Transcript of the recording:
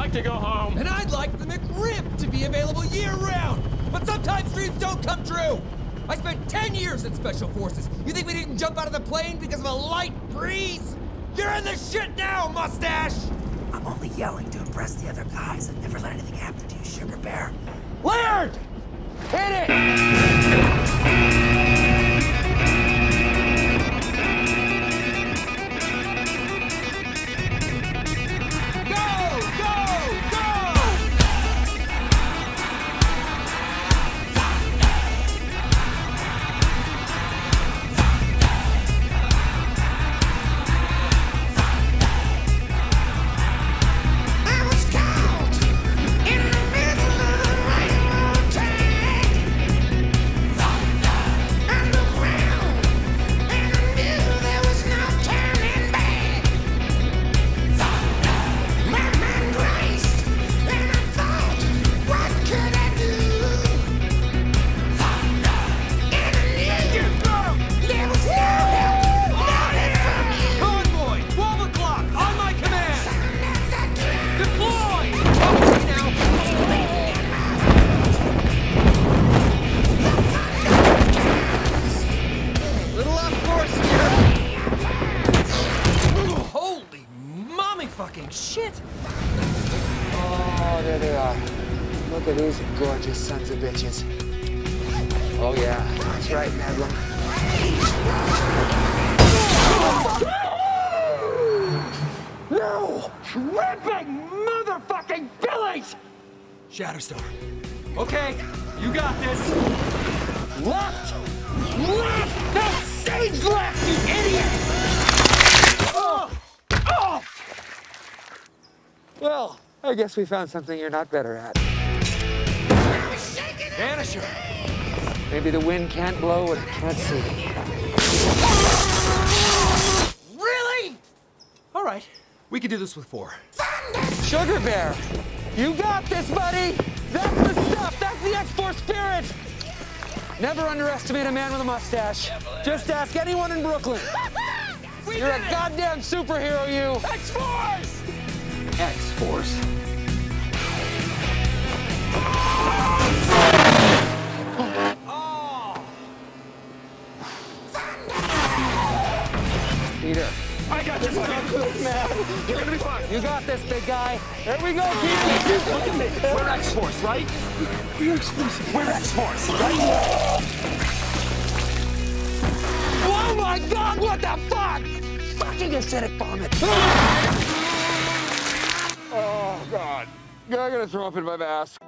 like to go home. And I'd like the McRib to be available year-round. But sometimes dreams don't come true. I spent 10 years in Special Forces. You think we didn't jump out of the plane because of a light breeze? You're in the shit now, Mustache! I'm only yelling to impress the other guys. I'd never let anything happen to you, Sugar Bear. Laird! Hit it! Fucking shit! Oh, there they are. Look at these gorgeous sons of bitches. Oh, yeah, that's right, Nedlam. No! Shrimping motherfucking Billies! Shatterstar. Okay, you got this. Left! Left! No, stage left, you idiot! Oh! Oh! Well, I guess we found something you're not better at. Vanisher. Maybe the wind can't blow what it can't see. Really? All right, we can do this with 4. Sugar Bear, you got this, buddy! That's the stuff! That's the X-Force spirit! Never underestimate a man with a mustache. Just ask anyone in Brooklyn. You're a goddamn superhero, you! X-Force! X-Force. Peter. I got this, man. You're gonna be fine. You got this, big guy. There we go, Peter. Look at me. We're X-Force, right? We're X-Force. We're X-Force, right? Oh my God, what the fuck? Fucking acidic vomit. Oh God. I gotta throw up in my mask.